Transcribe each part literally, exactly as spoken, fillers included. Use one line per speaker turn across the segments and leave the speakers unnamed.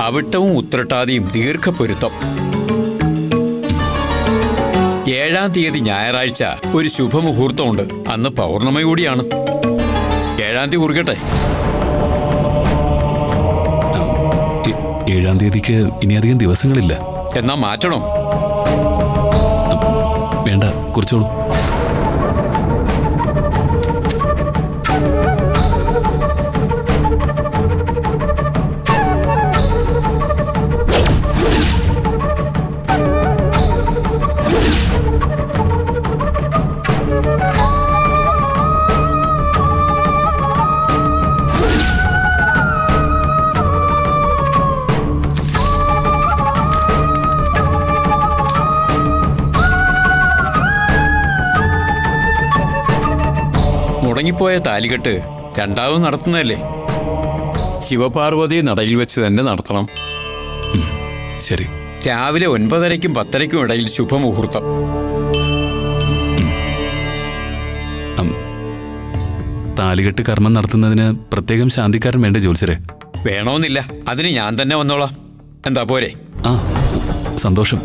അവിട്ടവും ഉത്രട്ടാതിയും ദീർഘപൊരുത്തം. ഏഴാം തീയതി ഞായറാഴ്ച ഒരു ശുഭമുഹൂർത്തമുണ്ട്. അന്ന് പൗർണമി കൂടിയാണ്. ഏഴാം തീയതി കുറിക്കട്ടെ.
ഏഴാം തീയതിക്ക് ഇനിയധികം ദിവസങ്ങളില്ല.
എന്നാ മാറ്റണോ?
വേണ്ട, കുറിച്ചോളൂ.
മുടങ്ങിപ്പോയ താലികെട്ട് രണ്ടാമത് നടത്തുന്നതല്ലേ? ശിവപാർവതി നടയിൽ വെച്ച് തന്നെ നടത്തണം.
ശരി.
രാവിലെ ഒൻപതരയ്ക്കും പത്തരയ്ക്കും ഇടയിൽ ശുഭമുഹൂർത്തം.
താലികെട്ട് കർമ്മം നടത്തുന്നതിന് പ്രത്യേകം ശാന്തിക്കാരൻ വേണ്ട ജ്യോത്സ്യരെ?
വേണമെന്നില്ല, അതിന് ഞാൻ തന്നെ വന്നോളാം. എന്താ പോരെ?
ആ, സന്തോഷം.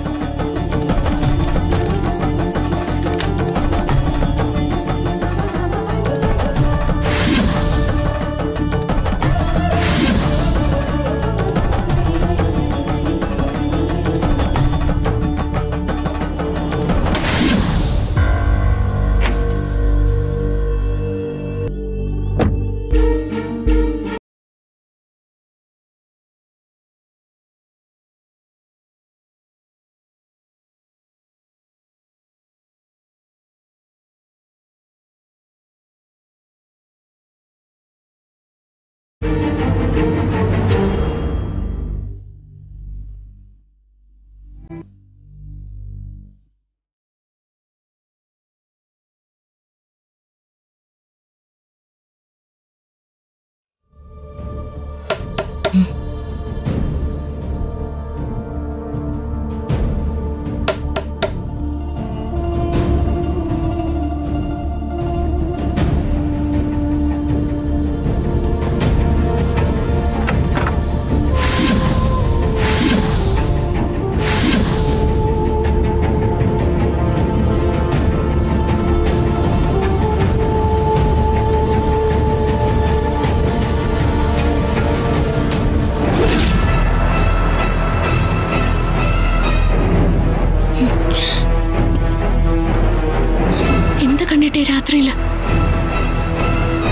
രാത്രിയില്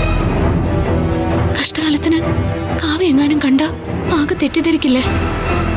കഷ്ടകാലത്തിന് കാവ്യ എങ്ങാനും കണ്ട ആകെ തെറ്റിദ്ധരിക്കില്ലേ?